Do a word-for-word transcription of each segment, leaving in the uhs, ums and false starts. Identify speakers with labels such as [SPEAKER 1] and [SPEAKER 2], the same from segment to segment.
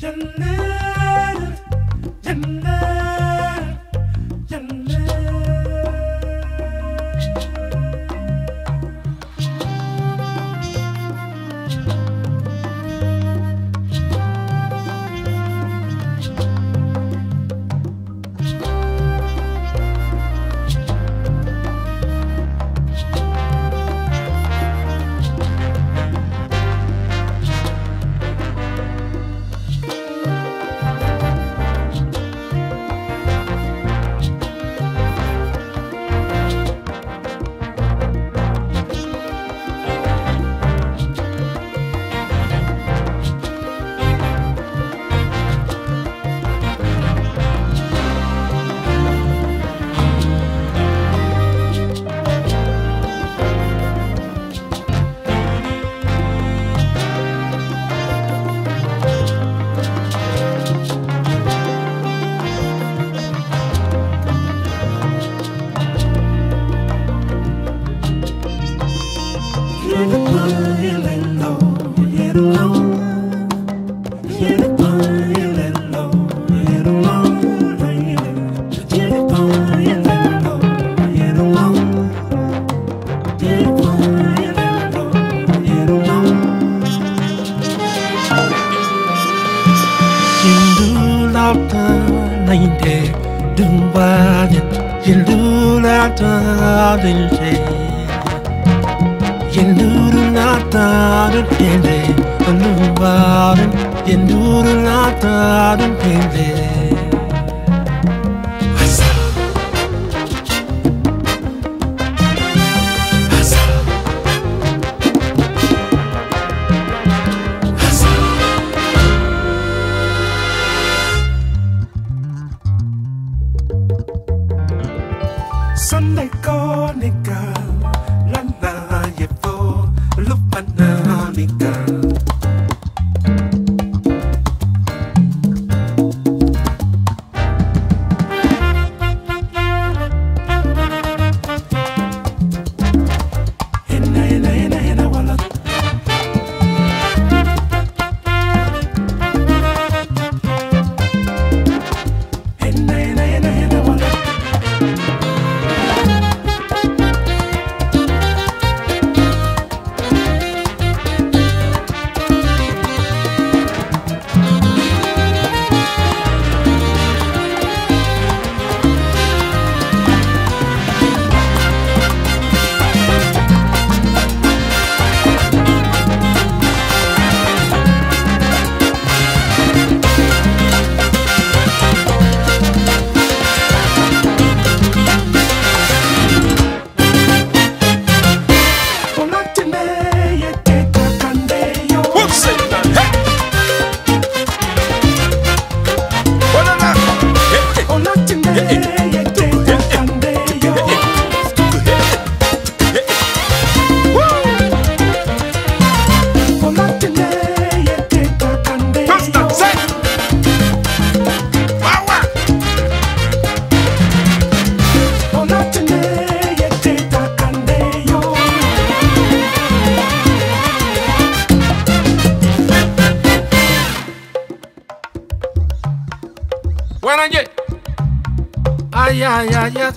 [SPEAKER 1] Ay, ay, ay, ay.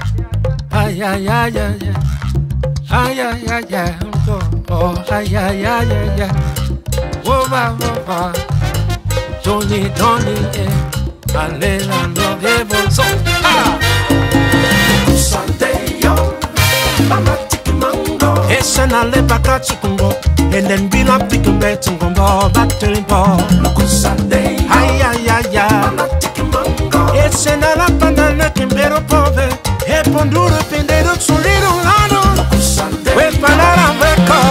[SPEAKER 1] Ay, ay, ay, ay, ay. Ay, ay, ay, ay. Oh, ay, ay, ay, ay, ay. Whoa, whoa, whoa. Tony, Tony, yeah. Alelando de bolso. Ah.
[SPEAKER 2] Sandeyo, mama chikimango.
[SPEAKER 1] Esa na le baka chikungo. And then be la pikin betin gombo, battering ball.
[SPEAKER 2] Sandeyo,
[SPEAKER 1] ay, ay, ay, ay.
[SPEAKER 2] mama chikimango.
[SPEAKER 1] Esa na la pandana kimbero pove. E ponduro pendero suliro lano. We panara beko.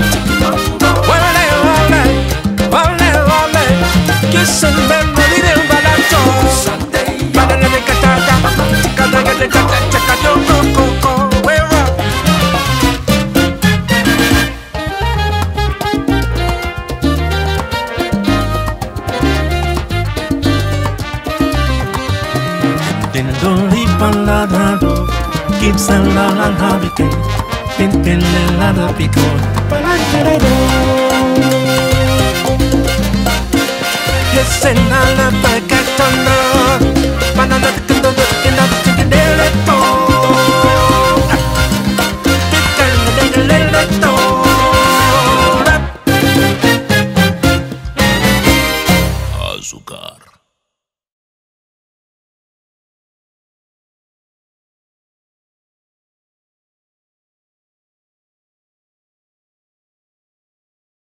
[SPEAKER 1] Wale, wale, wale, wale. Kissing them, money them balato. Banana de katata, katata de katata, katata, koko, where up? Then don't leave on la rado, keeps a la la la, pin pin la la pico.